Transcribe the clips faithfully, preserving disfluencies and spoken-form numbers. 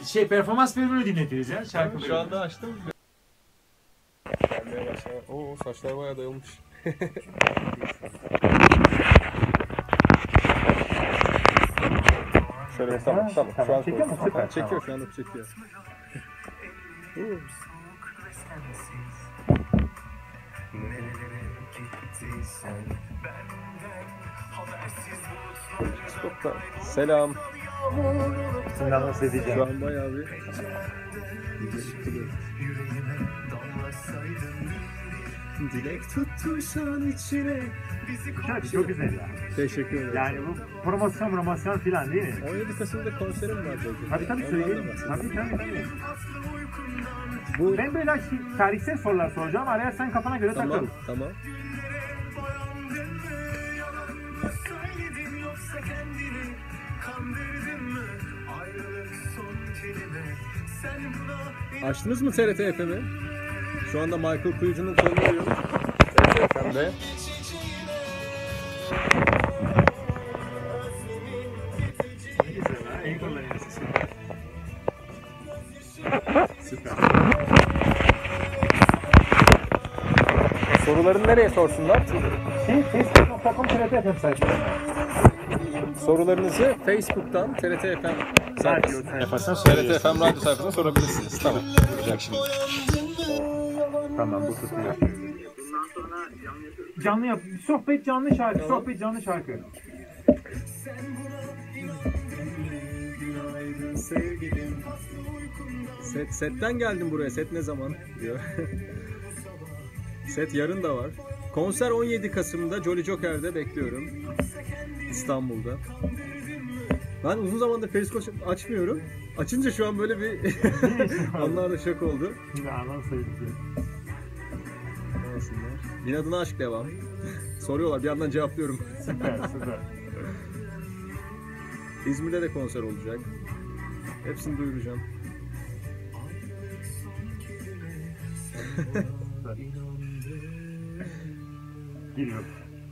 şey performans bölümünü dinletiriz ya. Şarkı Şu anda açtım. Gelmeye başladı. Oo, saçlar bayağı dayılmış. Şöyle tamam, tamam. Şu an çekiyor mu? Süper. Çekiyor, şu anda çekiyor. Selam. Şimdiden nasıl edeceğim? Şu an bayağı bir dilek tuttuysan içine. Şarkı çok güzel ya. Teşekkür ederim. Yani bu promosyon promosyon filan değil mi? on yedi Kasım'da konserim var zaten. Tabii tabii söyleyeyim. Tabii tabii tabii. Bu... Ben böyle tarihsel sorular soracağım. Araya sen kafana göre Tamam, takıl. tamam. Açtınız mı T R T F M'i? Şu anda Michael Kuyucu'nun sonunu duyuyoruz. T R T F M'de. Süper. Sorularını nereye sorsunlar? Şey, facebook nokta com T R T F M sayfası. Sorularınızı Facebook'tan T R T F M sayfasına, T R T F M radyo sayfasına sorabilirsiniz. Tamam. Olacak şimdi. Tamam, bu tutuyor. Canlı yap. Sohbet canlı şarkı. Tamam. Sohbet canlı şarkı. Set, setten geldim buraya. Set ne zaman diyor. Set yarın da var. Konser on yedi Kasım'da Jolly Joker'de bekliyorum. İstanbul'da. Ben uzun zamandır Periskop açmıyorum. Açınca şu an böyle bir onlar da şok oldu. Şimdi anlam sayılır. İnadına aşk devam. Soruyorlar, bir yandan cevaplıyorum. Süper süper. İzmir'de de konser olacak. Hepsini duyuracağım. Giriyor.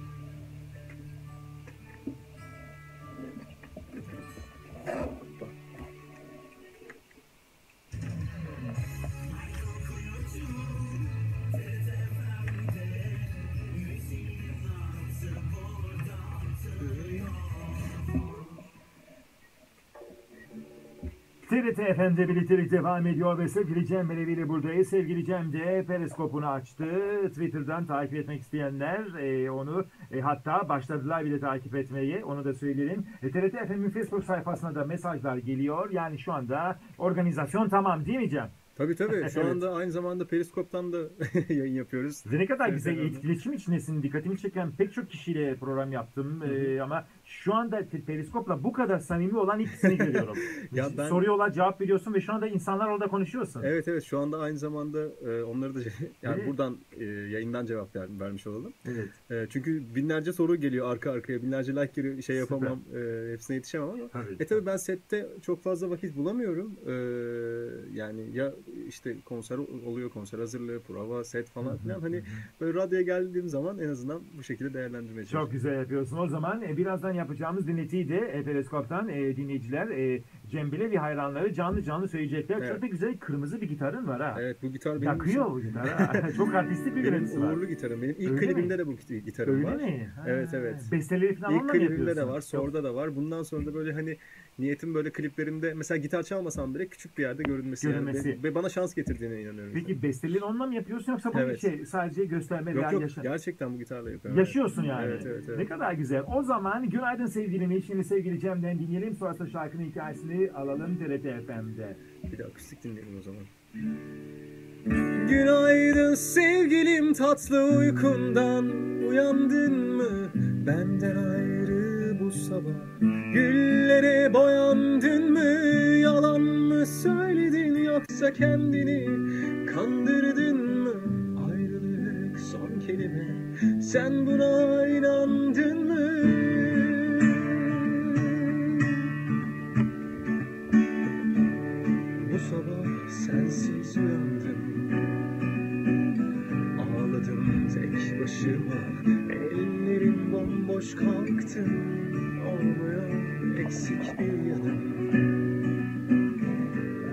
T R T F M'de birliktelik devam ediyor ve sevgili Cem Belevi ile buradayız. Sevgili Cem de Periskop'unu açtı. Twitter'dan takip etmek isteyenler e, onu e, hatta başladılar bile takip etmeyi. Onu da söyleyelim. E, T R T F M'in Facebook sayfasına da mesajlar geliyor. Yani şu anda organizasyon tamam değil mi Cem? Tabii tabii. Şu Evet. anda aynı zamanda Periskop'tan da yayın yapıyoruz. Ne kadar güzel etkileşim içindesin. Dikkatimi çeken pek çok kişiyle program yaptım. Ee, ama şu anda Periskop'la bu kadar samimi olan ikisini görüyorum. Ya ben... Soruyorlar, cevap veriyorsun ve şu anda insanlar orada konuşuyorsun. Evet evet. Şu anda aynı zamanda e, onları da yani evet. buradan e, yayından cevap ver, vermiş olalım. Evet. E, çünkü binlerce soru geliyor arka arkaya. Binlerce like geliyor. Şey yapamam. E, hepsine yetişemem ama. Tabii. E tabii ben sette çok fazla vakit bulamıyorum. E, yani ya işte konser oluyor, konser hazırlığı, prova, set falan filan. Hani böyle radyoya geldiğim zaman en azından bu şekilde değerlendirmeye çalışıyorum. Çok güzel yapıyorsun. O zaman e, birazdan yapacağımız dinletiyi de e, Periskop'tan e, dinleyiciler, e, Cem Belevi hayranları canlı canlı söyleyecekler. Evet. Çok da güzel kırmızı bir gitarın var ha. Evet, bu gitar benim yakıyor için... bu gitar ha. Çok artistik bir görüntüsü var. Uğurlu gitarım. Benim ilk Öyle klibimde mi? de bu gitarım Öyle var. Öyle mi? Ha. Evet evet. Besteleri falan İlk onunla mı klibimde yapıyorsun? de var, Sor'da da var. Bundan sonra da böyle hani niyetim böyle kliplerimde mesela gitar çalmasam bile küçük bir yerde görünmesi. Görünmesi. Yani. Ve bana şans getirdiğine inanıyorum. Peki yani. Besteleri onunla mı yapıyorsun yoksa bu evet. şey sadece gösterme yok, veya yok, yaşa... gerçekten bu gitarla yapıyorum. Yaşıyorsun yani. Evet, evet, evet. Ne kadar güzel. O zaman günaydın sevgilimi. Şimdi sevgili Cem'den dinleyelim. Sonrasında şarkının hikayesini alalım T R T F M'de. Bir de akustik dinleyelim o zaman. Günaydın sevgilim, tatlı uykundan uyandın mı? Benden ayrı bu sabah güllere boyandın mı? Yalan mı söyledin yoksa kendini kandırdın mı? Ayrılık son kelime, sen buna inandın mı? Bu sabah sensiz uyandım, ağladım tek başıma, ellerim bomboş kalktım, olmuyor eksik bir yanım.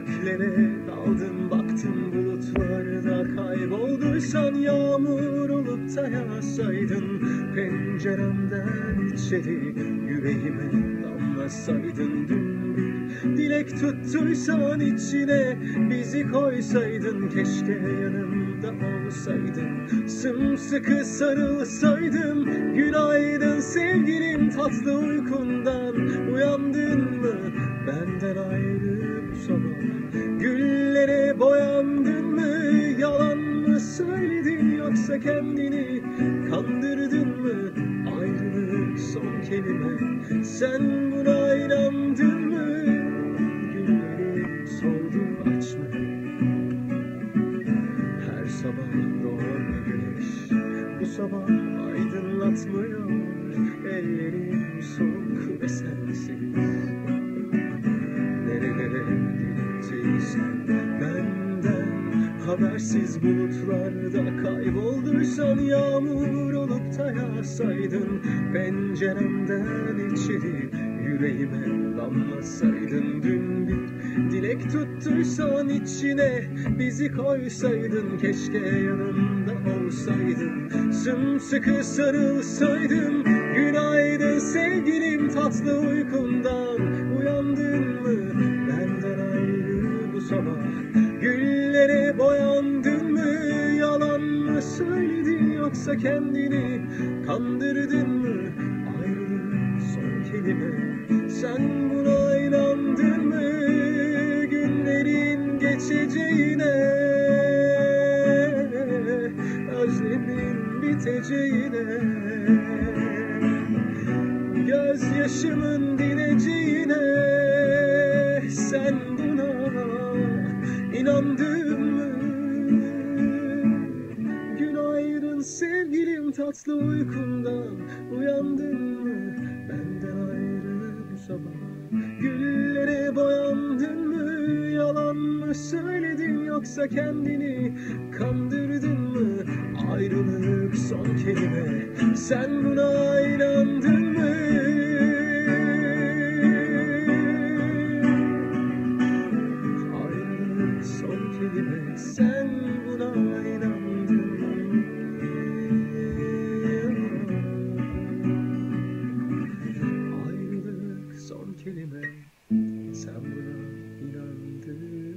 göklere daldım baktım bulutlarda kaybolduysan yağmur olup da yağsaydın penceremden içeri yüreğime damlasaydın dün bir dilek tuttuysan içine bizi koysaydın keşke yanımda olsaydın sımsıkı sarılsaydım günaydın sevgilim tatlı uykundan uyandın mı benden ayrı bu sabah güllere boyandın mı yalan mı söyledin yoksa kendini kandırdın mı ayrılık son kelime sen buna inandın mı güllerim soldu açmadı her sabah doğan güneş bu sabah aydınlatmıyor ellerim soğuk ve sensiz nerelere gittiysen benden habersiz bulutlarda kaybolduysan yağmur olup da yağsaydın penceremden içeri yüreğime damlasaydın dün bir dilek tuttuysan içine bizi koysaydın keşke yanımda olsaydın sımsıkı sarılsaydım günaydın sevgilim tatlı uykundan uyandın mı benden ayrı bu sabah güllere boyandın mı yalan mı söyledin yoksa kendini kandırdın mı ayrılık son kelime sen buna inandın mı günlerin geçeceğine özlemin biteceğine gözyaşımın dineceğine sen buna inandın mı günaydın sevgilim tatlı uykundan uyandın mı benden ayrı bu sabah güllere boyandın mı yalan mı söyledin yoksa kendini kandırdın mı ayrılık son kelime sen buna inandın mı ayrılık son kelime sen buna inandın mı ayrılık son kelime sen buna inandın mı?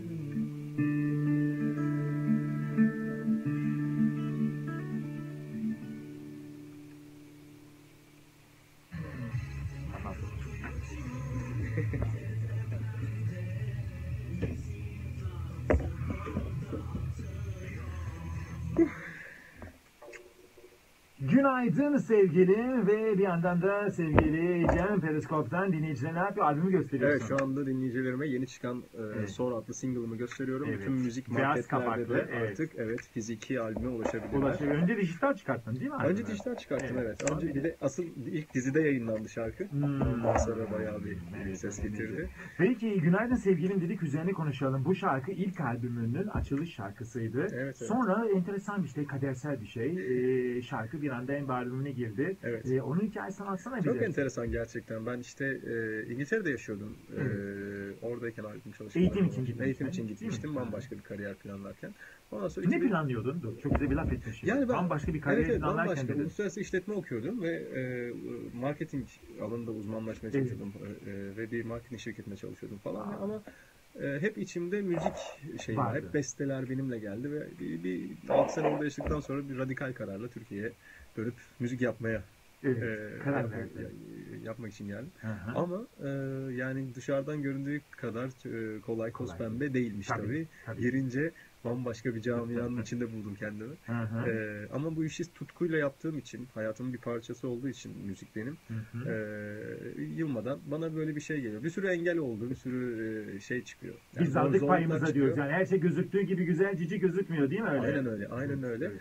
Günaydın sevgilim ve bir yandan da sevgili Cem Periskop'tan dinleyicilerine ne yapıyor? Albümü gösteriyorsun. Evet şu anda dinleyicilerime yeni çıkan e, Evet. Sor adlı single'ımı gösteriyorum. Evet. Bütün müzik Beyaz marketlerde kapaklı, de evet. artık evet fiziki albüme ulaşabilirler. Ulaşıyor. Önce dijital çıkarttın değil mi? Önce albümü? dijital çıkarttım Evet. evet. Önce bir de asıl ilk dizide yayınlandı şarkı. Hmm. Ondan sonra bayağı bir Evet, ses evet. getirdi. Peki günaydın sevgilim dedik üzerine konuşalım. Bu şarkı ilk albümünün açılış şarkısıydı. Evet, evet. Sonra enteresan bir şey, kadersel bir şey. Ee, şarkı bir anda en albümüne girdi. Evet. Ee, onun hikayesini anlatsana bize. Çok enteresan gerçekten. Ben işte e, İngiltere'de yaşıyordum. E, oradayken albüm çalışmalarım Eğitim için oldu. gitmiştin. Eğitim için Değil mi? gitmiştim. Bambaşka bir kariyer planlarken. Ondan sonra Ne iki bin planlıyordun? Dur, çok güzel bir laf etmişim. Yani ben bambaşka bir kariyer evet, evet, planlarken bambaşka dedin. uluslararası işletme okuyordum ve e, marketing alanında uzmanlaşmaya Evet. çalışıyordum e, ve bir marketing şirketinde çalışıyordum falan Aa. ama e, hep içimde müzik şeyi var. Vardı. Hep besteler benimle geldi ve bir, bir altı sene orada yaşadıktan sonra bir radikal kararla Türkiye'ye dönüp müzik yapmaya Evet, e, karar yap- verdin. ya- yapmak için geldim. Hı hı. Ama e, yani dışarıdan göründüğü kadar e, kolay toz Kolay. pembe değilmiş Tabii, tabii. tabii. Girince bambaşka bir camianın içinde buldum kendimi. Hı hı. Ee, ama bu işi tutkuyla yaptığım için, hayatımın bir parçası olduğu için müzik benim, Hı hı. ee, yılmadan bana böyle bir şey geliyor. Bir sürü engel oldu, bir sürü e, şey çıkıyor. Yani Biz zor- aldık zorluklar payımıza çıkıyor. diyoruz. Yani her şey gözüktüğü gibi güzel cici gözükmüyor değil mi öyle? Aynen öyle, aynen öyle. Evet.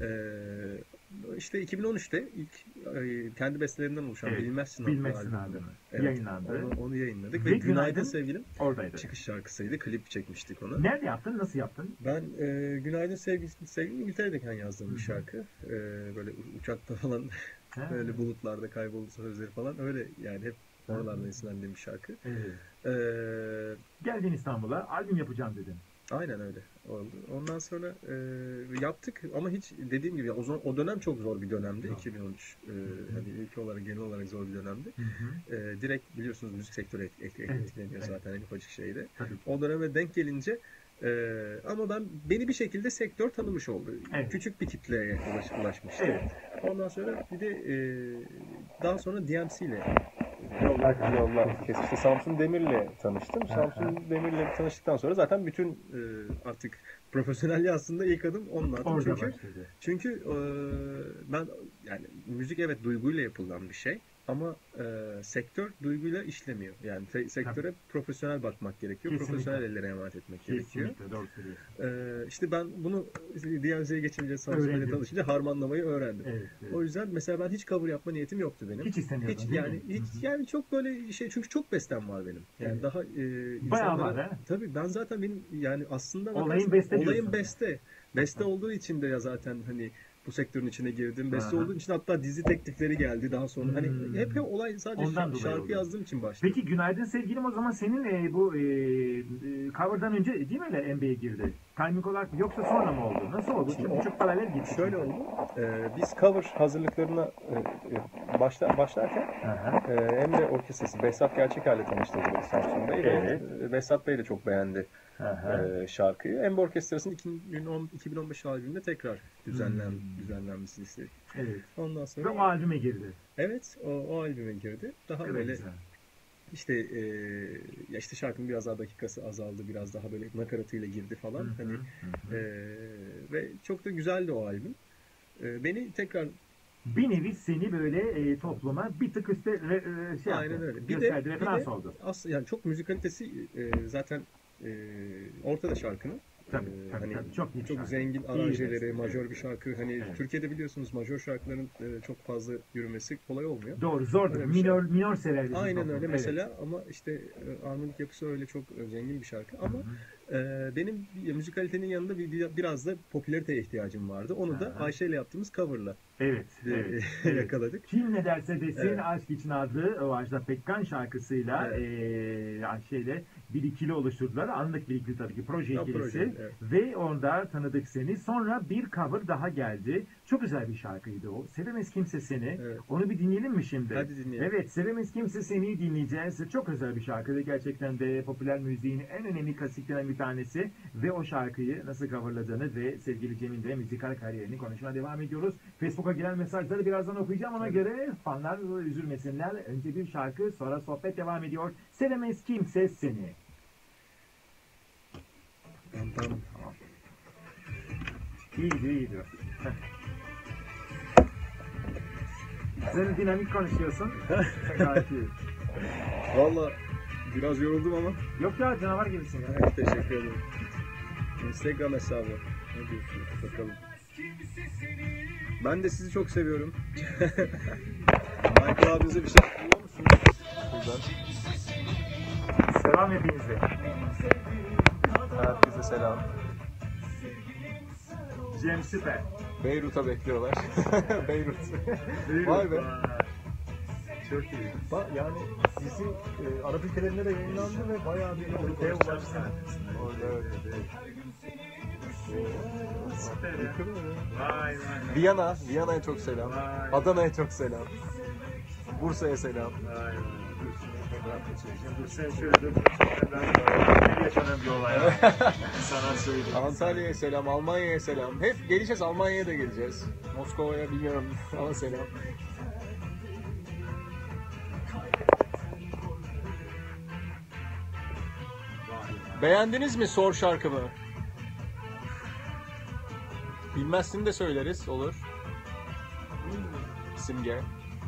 Ee, işte iki bin on üçte ilk e, kendi bestelerimden oluşan Evet, Bilmezsin adlı Bilmezsin albümü. albümü yayınlandı. Onu, onu yayınladık Ve ve, Günaydın, Günaydın Sevgilim Oradaydı. çıkış şarkısıydı. Klip çekmiştik onu. Nerede yaptın? Nasıl yaptın? Ben e, Günaydın Sevgilim, Sevgilim İngiltere'deyken yazdığım Hı hı. bir şarkı. E, böyle u- uçakta falan Ha. böyle bulutlarda kayboldu sözleri falan öyle yani hep Aha. Oralardan esinlendiğim bir şarkı. Evet. Ee, Geldin İstanbul'a, albüm yapacağım dedin. aynen öyle oldu. Ondan sonra e, yaptık ama hiç dediğim gibi o, zaman, o dönem çok zor bir dönemdi. Zor. iki bin on üç e, hani ülke olarak genel olarak zor bir dönemdi. Hı hı. E, direkt biliyorsunuz müzik sektörü et, et, Evet, etkileniyor evet. zaten en ufacık şeyde. Tabii. O döneme denk gelince e, ama ben beni bir şekilde sektör tanımış oldu. Evet. Küçük bir kitleye ulaş, ulaşmıştı. Evet. Ondan sonra bir de e, daha sonra D M C ile Yollar yollar kesişti. Samsun Demir'le tanıştım. Samsun Demir'le tanıştıktan sonra zaten bütün e, artık profesyonelliğe aslında ilk adım onun adım. Orada Çünkü başladı. çünkü e, ben yani müzik evet duyguyla yapılan bir şey ama e, sektör duyguyla işlemiyor. Yani te- sektöre profesyonel bakmak gerekiyor. Kesinlikle. Profesyonel ellere emanet etmek gerekiyor. Kesinlikle doğru söylüyorsun. E, işte ben bunu D M C'ye geçince, Samsun'la Öğrendim. tanışınca harmanlamayı öğrendim. Evet, evet. O yüzden mesela ben hiç cover yapma niyetim yoktu benim. Hiç istemiyordun Hiç değil yani mi? hiç Hı hı. yani çok böyle şey çünkü çok bestem var benim. Yani Evet. daha e, Bayağı insanlara- var, he? tabii ben zaten benim yani aslında Olayın bakarsan- beste olayın diyorsun. beste. Beste olduğu için de ya zaten hani bu sektörün içine girdim. Beste Aha. olduğum için hatta dizi teklifleri geldi daha sonra. Hani Hmm. hep hep olay sadece Ondan şarkı, dolayı şarkı oldu. yazdığım için başladı. Peki günaydın sevgilim, o zaman senin e, bu e, e, cover'dan önce değil mi öyle N B A'ye girdi? Timing olarak yoksa sonra mı oldu? Nasıl oldu? Şimdi Çünkü o- çok paralel gitti. Şöyle oldu. e, biz cover hazırlıklarına e, e, başla, başlarken Aha. Ee, Emre Orkestrası Behzat Gerçeker'le tanıştırdı beni Samsun Bey. Evet. Ve Behzat Bey de çok beğendi Aha. e, şarkıyı. Emre Orkestrası'nın iki bin on iki bin on beş albümünde tekrar düzenlen, Hmm. düzenlenmesini istedik. Evet. Ondan Ve sonra o albüme girdi. evet o, o albüme girdi. Daha Evet, böyle güzel. işte e, ya işte şarkının biraz daha dakikası azaldı. Biraz daha böyle nakaratıyla girdi falan. Hı hı, Hani hı hı. e, ve çok da güzeldi o albüm. E, beni tekrar Bir nevi seni böyle e, topluma bir tık üstte re- e, şey aynen yaptı. öyle. Bir de, Gösterdi, bir referans de oldu. aslında yani çok müzikalitesi e, zaten e, ortada şarkının. Tabii, Ee, tabii, hani tabii. Çok iyi bir çok şarkı. zengin İyi aranjeleri, beste. majör Evet, bir şarkı. Hani evet. Türkiye'de biliyorsunuz majör şarkıların e, çok fazla yürümesi kolay olmuyor. Doğru, zordur. Öyle bir şey. Minör, minör sever bizim Aynen toplum. öyle Evet. mesela ama işte e, armonik yapısı öyle çok e, zengin bir şarkı ama Hı hı. e, benim bir- müzikalitenin yanında bir, bir- biraz da popülariteye ihtiyacım vardı. Onu da Aha. Ayşe ile yaptığımız coverla Evet, e, evet, evet. yakaladık. Kim ne derse desin Evet. Aşk için adlı o Ajda Pekkan şarkısıyla Evet. eee Ayşe'yle bir ikili oluşturdular. Anlık bir ikili tabii ki, proje Ya, ikilisi. proje, evet. Ve orada tanıdık seni. Sonra bir cover daha geldi. Çok güzel bir şarkıydı o. Sevemez Kimse Seni. Evet. Onu bir dinleyelim mi şimdi? Hadi dinleyelim. Evet, Sevemez Kimse Seni'yi dinleyeceğiz. Çok özel bir şarkıydı. Gerçekten de popüler müziğin en önemli klasiklerinden bir tanesi. Ve o şarkıyı nasıl coverladığını ve sevgili Cem'in de müzikal kariyerini konuşmaya devam ediyoruz. Facebook'a gelen mesajları birazdan okuyacağım. Ona Evet. göre fanlar üzülmesinler. Önce bir şarkı, sonra sohbet devam ediyor. Sevemez Kimse Seni. Tamam, tamam. Tamam. İyiydi, iyiydi. Heh. Sen dinamik konuşuyorsun. Gayet iyi. Valla biraz yoruldum ama Yok ya, canavar gibisin ya. evet, teşekkür ederim. Instagram hesabı. Ne diyorsunuz? Bakalım. Ben de sizi çok seviyorum. Michael abinize bir şey biliyor musunuz? Buradan. Selam hepinize. Herkese selam. Cem süper. Beyrut'a bekliyorlar. Beyrut. Vay be. Çok iyi. Ba yani dizi e, Arap ülkelerinde de yayınlandı ve bayağı bir ülkeye ulaştı. Orada evet. Süper ya. Yakın mı? Vay vay. Viyana, Viyana'ya çok selam. Vay. Adana'ya çok selam. Bursa'ya selam. Vay vay. Dur sen şöyle dur. Ben yaşanan bir olay ya. Sana söyleyeyim. Antalya'ya selam, Almanya'ya selam. Hep geleceğiz, Almanya'ya da geleceğiz. Moskova'ya bilmiyorum ama selam. Beğendiniz mi Sor şarkımı? Bilmezsin de söyleriz, olur. Simge.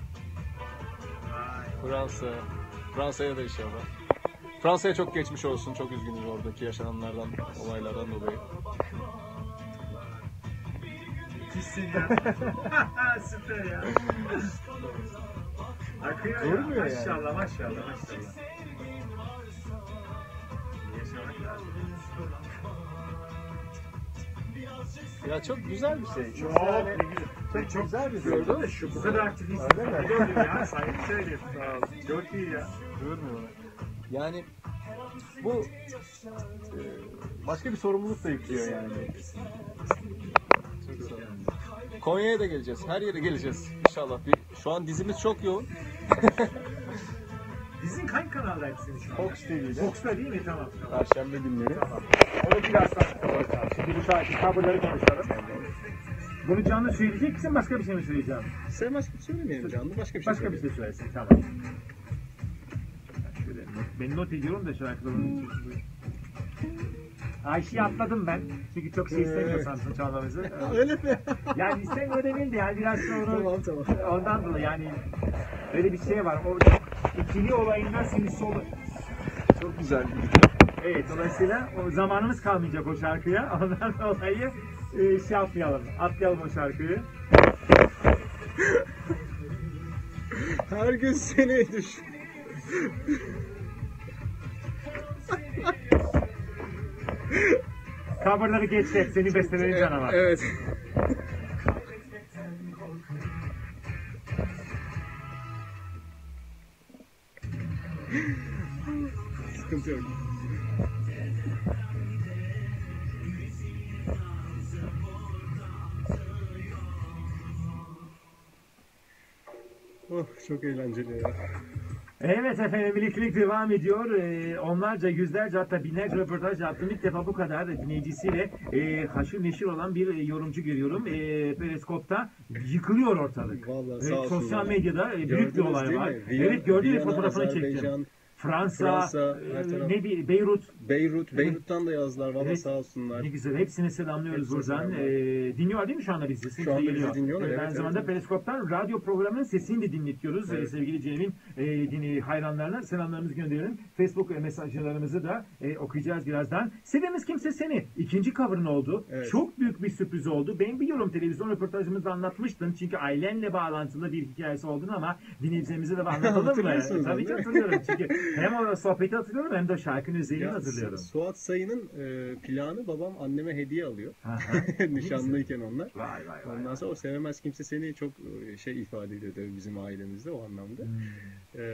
Fransa. Fransa'ya da inşallah. Fransa'ya çok geçmiş olsun. Çok üzgünüz oradaki yaşananlardan, olaylardan dolayı. Pissin ya. Süper ya. Akıyor ya. Durmuyor yani. Maşallah maşallah maşallah. Yaşamak lazım. Ya çok güzel bir şey. Çok, Çok, yani, çok, çok güzel bir şey. gördün mü? Şu kadar aktivist. Öyle mi? Gördüm ya. Sayın söyleyeyim. Sağ ol. Çok iyi ya. Görmüyorum. Yani bu e, başka bir sorumluluk da yüklüyor yani. Çok sağ ol. Konya'ya da geleceğiz. Her yere geleceğiz inşallah. Bir, şu an dizimiz çok yoğun. Dizin hangi kanaldaydı senin şu an? Fox T V'de. Fox'ta değil mi? Tamam. Perşembe günleri. Tamam. Onu birazdan konuşalım. Şimdi bu saat kabloları konuşalım. Bunu canlı söyleyecek misin? Başka bir şey mi söyleyeceğim? Sen başka bir şey söylemeyelim canlı. Başka bir şey Başka bir söyle. şey söylesin. Tamam. Şöyle not, ben not ediyorum da şarkılarını. Ayşe'yi atladım ben. Çünkü çok şey istemiyor Samsun çalmamızı. Öyle mi? Yani istemiyor demeyeyim de yani biraz sonra Tamam, tamam. ondan dolayı yani öyle bir şey var. O ikili olayından sinirsi olur. Çok güzel. Evet, dolayısıyla o zamanımız kalmayacak o şarkıya. Ondan dolayı e, şey yapmayalım, atlayalım o şarkıyı. Her gün seni düş. Coverları geçti, seni bestelerin canavar. Evet. Sıkıntı yok. Oh, çok eğlenceli ya. Evet efendim, birliktelik devam ediyor. Ee, onlarca, yüzlerce hatta binlerce röportaj yaptım. İlk defa bu kadar dinleyicisiyle e, haşır neşir olan bir e, yorumcu görüyorum. E, Periskop'ta yıkılıyor ortalık. Vallahi Evet, sağ olsunlar. sosyal medyada e, büyük bir Gördünüz olay değil var. mi? Viyana- Evet, gördüğüm Viyana, fotoğrafını çektim. Azerbaycan, Fransa, Fransa, e, her taraf. ne bir Beyrut. Beyrut, Beyrut'tan da yazdılar. Vallahi Evet. sağ olsunlar. Ne güzel. Hepsini selamlıyoruz Hepsini buradan. selamlar. Ee, dinliyor değil mi şu anda bizi? Sesi Şu anda bizi geliyor. dinliyorlar, Evet, evet, aynı evet, zamanda evet. Periskop'tan radyo programının sesini de dinletiyoruz. Evet. Ee, sevgili Cem'in e, dini hayranlarına selamlarımızı gönderelim. Facebook mesajlarımızı da e, okuyacağız birazdan. Sevemiz Kimse Seni. İkinci cover'ın oldu. Evet. Çok büyük bir sürpriz oldu. Ben biliyorum, televizyon röportajımızda anlatmıştın. Çünkü ailenle bağlantılı bir hikayesi olduğunu ama dinleyicilerimize de anlatalım mı? Hatırlıyorsunuz Tabii onu, ki değil mi? hatırlıyorum. Çünkü hem o sohbeti hatırlıyorum hem de şarkının özelliğini Ya, hatırlıyorum. Suat Sayın'ın e, planı babam anneme hediye alıyor. Hı hı. Nişanlıyken onlar. Vay vay vay. Ondan sonra o Sevemez Kimse Seni çok e, şey ifade ediyor tabii bizim ailemizde o anlamda. Hmm. Ee,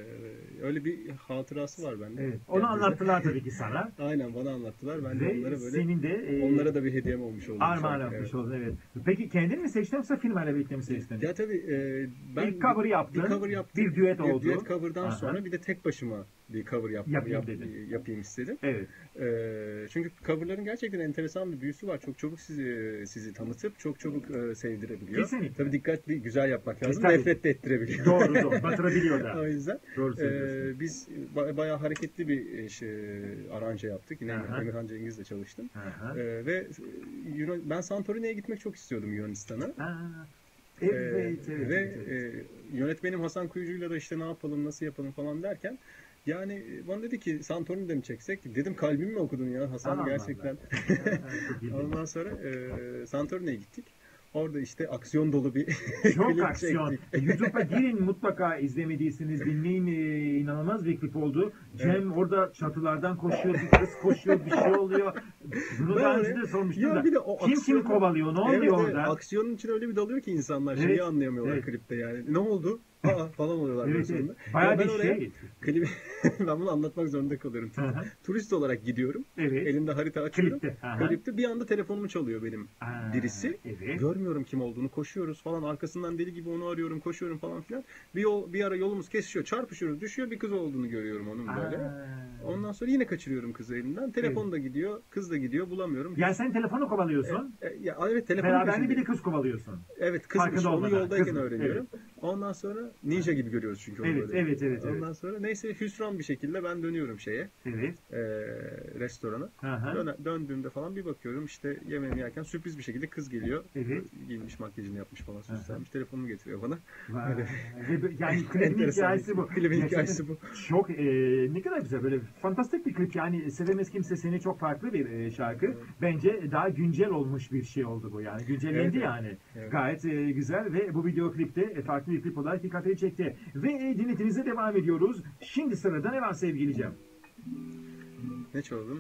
öyle bir hatırası var bende. Evet, onu Kendisi. anlattılar tabii ki sana. Aynen, bana anlattılar. Ben de Ve onlara böyle senin de e, onlara da bir hediyem olmuş oldu. armağan şarkı, yapmış evet. oldun, evet. Peki kendin mi seçtin yoksa firmayla birlikte mi seçtin? Ya tabii e, ben Bir cover yaptın, Bir cover yaptım. bir düet oldu. Bir düet cover'dan Aha. sonra bir de tek başıma bir cover yap, Yapayım yap- dedin. yapayım istedim. Evet. Ee, çünkü coverların gerçekten enteresan bir büyüsü var. Çok çabuk sizi sizi tanıtıp çok çabuk e, sevdirebiliyor. Kesinlikle. Tabii dikkatli, güzel yapmak lazım. tabii. Nefret de ettirebiliyor. Doğru doğru. Batırabiliyor da. O yüzden Doğru söylüyorsun. e, biz ba- bayağı hareketli bir e, şey, aranje yaptık. Yine Aha. Emirhan Cengiz'le çalıştım. Aha. E, ve e, Yunan- ben Santorini'ye gitmek çok istiyordum Yunanistan'a. Aa, evet, Ee, evet, evet, ve evet, evet. e, yönetmenim Hasan Kuyucu'yla da işte ne yapalım, nasıl yapalım falan derken yani bana dedi ki Santorini'de mi çeksek? Dedim kalbimi mi okudun ya Hasan, Allah gerçekten. Allah. Çok ilginç. Ondan sonra e, Santorini'ye gittik. Orada işte aksiyon dolu bir Çok klip aksiyon. çektik. YouTube'a girin, mutlaka izlemediyseniz dinleyin. Ee, inanılmaz bir klip oldu. Cem Evet. orada çatılardan koşuyor, bir kız koşuyor, bir şey oluyor. Bunu Ben daha oraya- önce de sormuştum Ya da. bir de o Kim aksiyonu- kimi kovalıyor, ne oluyor Evet, evet, orada? aksiyonun içine öyle bir dalıyor ki insanlar Evet, şeyi anlayamıyorlar evet. klipte yani. Ne oldu? Aa falan oluyorlar böyle Evet, evet. sonunda. Bayağı Ya ben bir oraya şey. klibi ben bunu anlatmak zorunda kalıyorum. Hı hı. Turist olarak gidiyorum. Evet. Elimde harita açıyorum. Klipte. Aha. Klipte bir anda telefonumu çalıyor benim Aa, birisi. evet. Görmüyorum kim olduğunu. Koşuyoruz falan. Arkasından deli gibi onu arıyorum. Koşuyorum falan filan. Bir yol, bir ara yolumuz kesişiyor. Çarpışıyoruz. Düşüyor. Bir kız olduğunu görüyorum onun böyle. Aa. Ondan sonra yine kaçırıyorum kızı elinden. Telefon da gidiyor. Kız da gidiyor. Bulamıyorum. Yani sen telefonu kovalıyorsun. E, ya evet telefon Beraberinde bir de kız kovalıyorsun. Evet kızmış. Farkında Onu olmadan. yoldayken Kız. öğreniyorum. Ondan sonra ninja gibi görüyoruz çünkü onu Evet, böyle. evet, evet, evet. Ondan sonra neyse hüsran bir şekilde ben dönüyorum şeye. Evet. E, restorana. Aha. Döne- döndüğümde falan bir bakıyorum işte yemeğimi yerken sürpriz bir şekilde kız geliyor. Evet. Giyinmiş, makyajını yapmış falan süslenmiş. Telefonumu getiriyor bana. Vay. Öyle. Ve yani klibin Enteresan hikayesi bir- bu. klibin Gerçekten hikayesi bu. Çok e, ne kadar güzel, böyle fantastik bir klip. Yani Sevemez Kimse Seni çok farklı bir e, şarkı. Evet. Bence daha güncel olmuş bir şey oldu bu yani. Güncellendi Evet, evet. yani. Evet. Gayet e, güzel ve bu video klipte e, farklı bir klip olarak dikkatini çekti. Ve e, dinletinize devam ediyoruz. Şimdi sırada ne var sevgili Cem? Ne çalalım?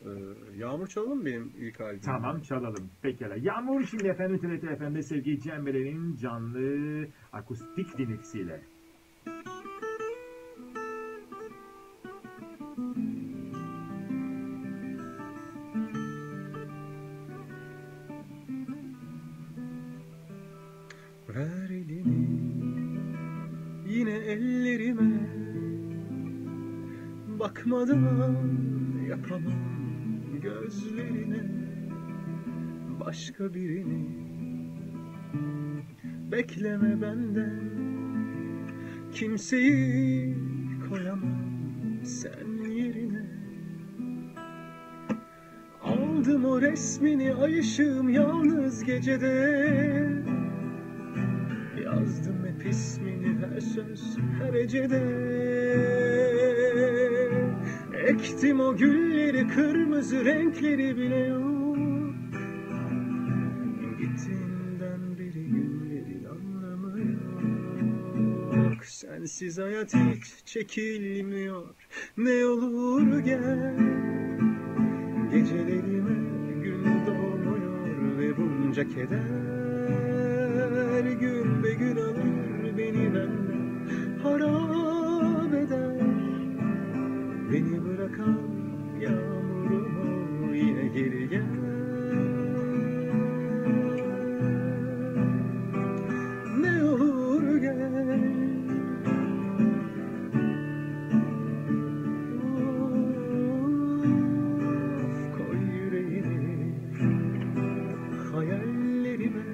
Ee, Yağmur çalalım mı benim ilk albümüm? Tamam, çalalım. Pekala. Yağmur şimdi efendim T R T F M'de sevgili Cemre'nin canlı akustik dinletisiyle. Ver elini yine ellerime, bakmadan yapamam gözlerine, başka birini bekleme benden, kimseyi koyamam sen yerine. Aldım o resmini ay ışığım yalnız gecede, yazdım hep ismini her söz her hecede. Ektim o gülleri, kırmızı renkleri bile yok. Gittiğinden beri günlerin anlamı yok. Sensiz hayat hiç çekilmiyor. Ne olur gel, gecelerime gün doğmuyor ve bunca keder gün be gün alır beni benden, harap eder. Beni bırakan yağmurumu yine geri gel. Ne olur gel. Of, koy yüreğini hayallerime.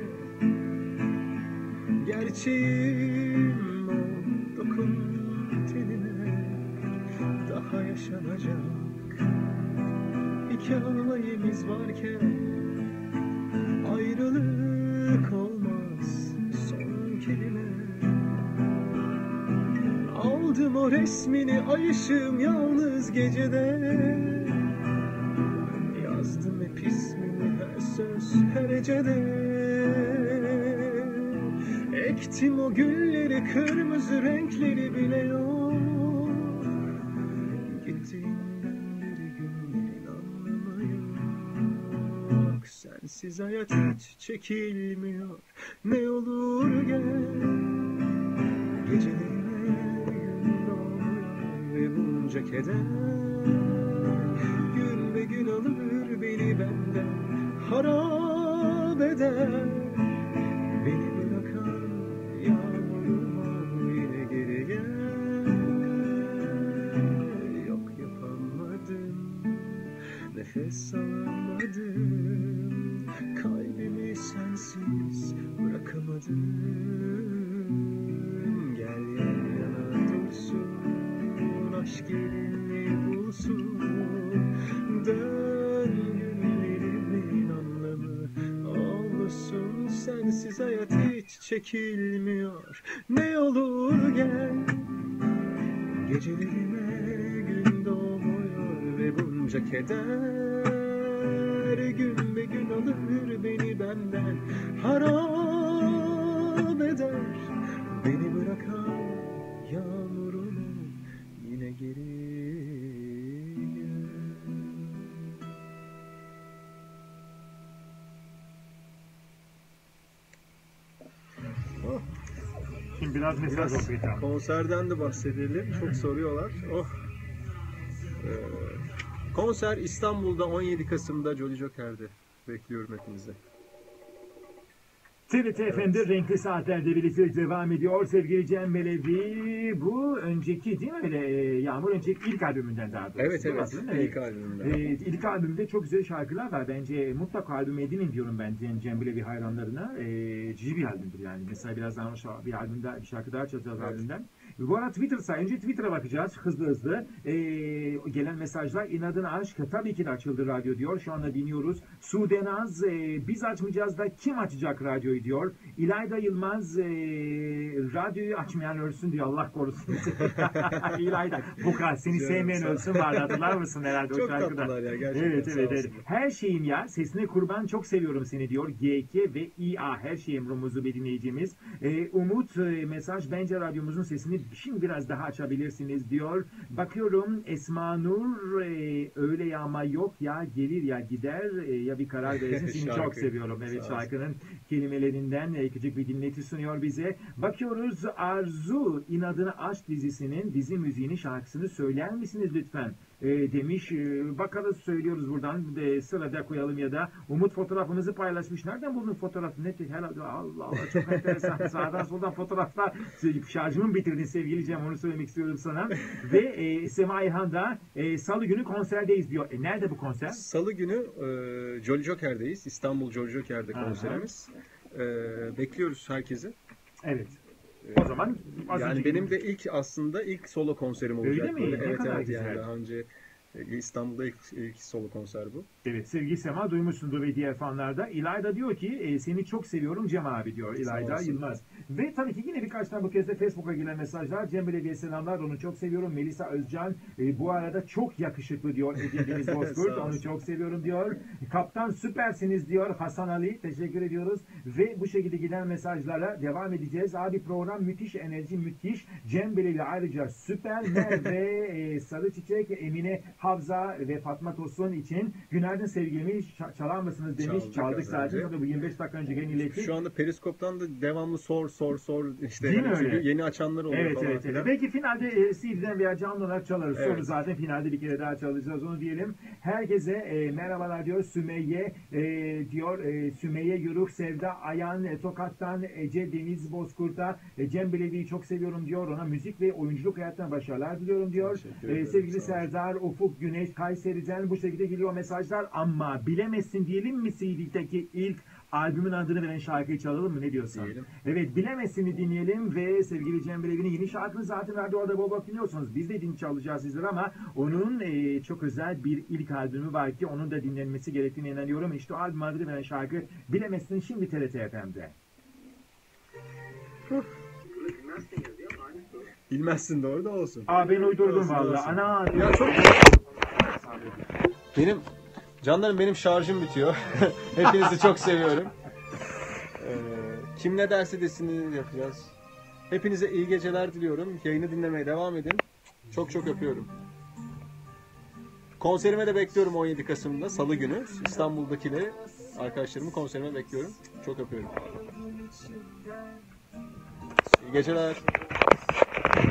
Gerçeğim o, dokun tenime. Daha yaşanacak hikayemiz varken ayrılık olmaz son kelime. Aldım o resmini ay ışığım yalnız gecede, yazdım hep ismini her söz her hecede. Ektim o gülleri, kırmızı renkleri bile yok. Gittiğinden beri günlerin anlamı yok. Sensiz hayat hiç çekilmiyor. Ne olur gel. Gecelerime gün doğmuyor ve bunca keder. Gün be gün alır beni benden, harap eder. Beni bırakan yağmurum yine geri gel. Yok yapamadım, nefes alamadım, kalbimi sensiz bırakamadım. Gel yan yana dursun, aşk yerini bulsun. Dön günlerimin anlamı olsun. Sensiz hayat hiç çekilmiyor. Ne olur gel. Gecelerime gün doğmuyor ve bunca keder. Gün be gün alır beni benden, harap eder. Beni bırakan yağmurumu yine geri gel. Oh. Şimdi biraz mesaj Biraz okuyacağım. konserden de bahsedelim. Çok soruyorlar. Oh. Ee, konser İstanbul'da on yedi Kasım'da Jolly Joker'de. Bekliyorum hepinizi. T R T F M'de renkli saatlerde birlikte devam ediyor sevgili Cem Melevi. Bu önceki değil mi öyle e, Yağmur önceki ilk albümünden daha doğrusu. Evet evet. Aslında, İlk albümümden. E, ilk albümde çok güzel şarkılar var. Bence mutlaka albüm edinin diyorum ben Cem, Cem Melevi hayranlarına. E, cici bir albümdür yani. Mesela birazdan bir albümde bir şarkı daha çalacağız evet. albümden. Bu arada Twitter sayınca Twitter'a bakacağız hızlı hızlı. E, gelen mesajlar inadın aşk tabii ki de açıldı radyo diyor. Şu anda dinliyoruz. Sudenaz e, biz açmayacağız da kim açacak radyoyu diyor. İlayda Yılmaz e, radyoyu açmayan ölsün diyor. Allah korusun. İlayda. Bu kadar seni sevmeyen ölsün vardı. Hatırlar mısın herhalde çok o şarkıda? Çok tatlılar ya gerçekten. Evet evet, evet. Her şeyim ya. Sesine kurban çok seviyorum seni diyor. G K ve İ A her şeyim Rumuzu bir dinleyicimiz. E, Umut e, mesaj bence radyomuzun sesini şimdi biraz daha açabilirsiniz diyor. Bakıyorum Esma Nur e, öyle ya ama yok ya gelir ya gider e, ya bir karar verirsin. Seni Şarkı. çok seviyorum. Evet, Sağ olsun. şarkının kelimelerinden e, küçük bir dinleti sunuyor bize. Bakıyoruz Arzu İnadına Aşk dizisinin dizi müziğini şarkısını söyler misiniz lütfen? E, demiş. E, bakarız söylüyoruz buradan. E, sırada koyalım ya da Umut fotoğrafımızı paylaşmış. Nereden buldun fotoğrafı? Ne? Herhalde Allah Allah çok enteresan. Sağdan soldan fotoğraflar. Şarjımı bitirdin sevgili Cem. Onu söylemek istiyorum sana. Ve e, Sema İlhan da e, Salı günü konserdeyiz diyor. E, nerede bu konser? Salı günü e, Jolly Joker'deyiz. İstanbul Jolly Joker'de Aha. konserimiz. E, bekliyoruz herkesi. Evet. E, O zaman az yani önceki- benim de ilk aslında ilk solo konserim olacak. Öyle mi? Böyle. Ne Evet kadar evet güzel. yani daha önce e, İstanbul'da ilk, ilk solo konser bu. Evet sevgili Sema duymuşsundur ve diğer fanlarda. İlayda diyor ki e, seni çok seviyorum Cem abi diyor İlayda olsun. Yılmaz. Ve tabii ki yine birkaç tane bu kez de Facebook'a gelen mesajlar. Cem Belediye selamlar onu çok seviyorum. Melisa Özcan e, bu arada çok yakışıklı diyor Ege Deniz Bozkurt Sağ onu olsun. çok seviyorum diyor. Kaptan süpersiniz diyor Hasan Ali teşekkür ediyoruz. Ve bu şekilde giden mesajlara devam edeceğiz. Abi program müthiş enerji müthiş. Cem Belediye ayrıca süper Merve e, Sarı Çiçek Emine Havza ve Fatma Tosun için günaydın sevgilimi ç- çalar mısınız demiş. Çaldık Çaldık az zaten. önce. Tabii bu yirmi beş dakika önce gene ilettik. Şu anda Periskop'tan da devamlı sor sor sor işte Değil mi hani çünkü öyle? yeni açanlar oluyor Evet falan evet, filan. evet. Belki finalde e, C D'den veya canlı olarak çalarız. Evet. Sonra zaten finalde bir kere daha çalacağız onu diyelim. Herkese e, merhabalar diyor Sümeyye e, diyor e, Sümeyye Yürük Sevda Ayan e, Tokat'tan Ece Deniz Bozkurt'a e, Cem Beledi'yi çok seviyorum diyor. Ona müzik ve oyunculuk hayatına başarılar diliyorum diyor. Teşekkür E, ederim, sevgili sağ olun. Serdar Ufuk Güneş Kayseri'den bu şekilde geliyor mesajlar ama bilemezsin diyelim mi C D'deki ilk albümün adını veren şarkıyı çalalım mı ne diyorsun? Diyelim. Evet bilemezsini dinleyelim ve sevgili Cem Beledi'nin yeni şarkını zaten radyoda bol bol dinliyorsunuz. Biz de din çalacağız sizlere ama onun e, çok özel bir ilk albümü var ki onun da dinlenmesi gerektiğine inanıyorum. İşte o albüm adını veren şarkı Bilemezsin şimdi T R T F M'de. Bilmezsin doğru da olsun. Aa ben uydurdum Olsun, valla. olsun. Ana. Ya çok benim canlarım benim şarjım bitiyor. Hepinizi çok seviyorum. Ee, kim ne derse desini yapacağız. Hepinize iyi geceler diliyorum. Yayını dinlemeye devam edin. Çok çok öpüyorum. Konserime de bekliyorum on yedi Kasım'da Salı günü. İstanbul'dakileri arkadaşlarımı konserime bekliyorum. Çok öpüyorum. İyi geceler.